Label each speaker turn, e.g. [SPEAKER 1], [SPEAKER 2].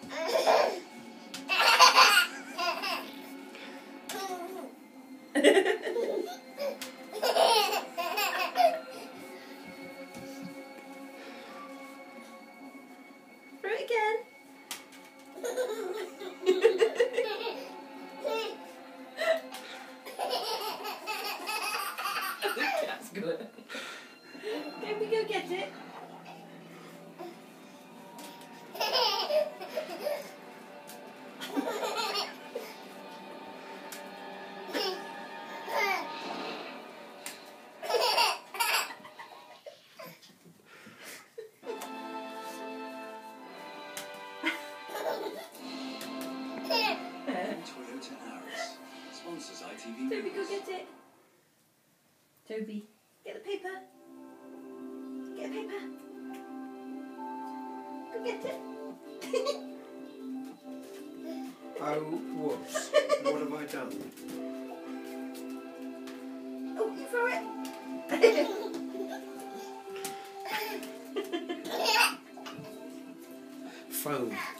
[SPEAKER 1] Throw it again. That's good. Don't we go get it?
[SPEAKER 2] Toyota Aris sponsors ITV
[SPEAKER 1] Toby, go
[SPEAKER 2] News.
[SPEAKER 1] get it. Toby, get the paper. Get the paper. Go get it.
[SPEAKER 3] Oh, whoops. What have I done?
[SPEAKER 1] Oh, you throw it.
[SPEAKER 3] Phone.